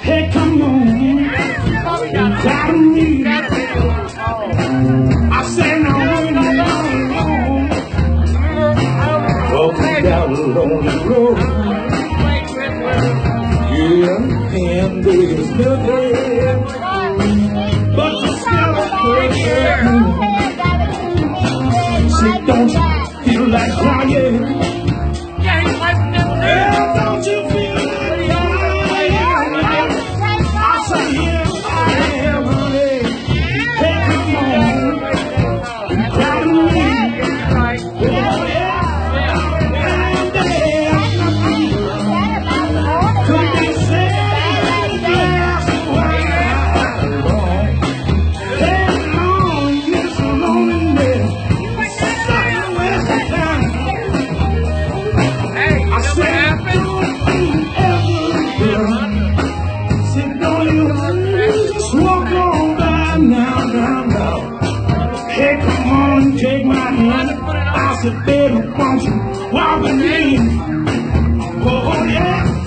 Hey, come on, you got me. I said, no, walking down the lonely road. Yeah, and there's nothing but the smell of perfume. Say, don't you feel like crying? Yeah, don't you feel like crying? I say, yes, I am, honey. Hey, come on, you got me. Oh, yeah. Hey, come on, take my hand. I said, baby, won't you walk with me? Oh, yeah.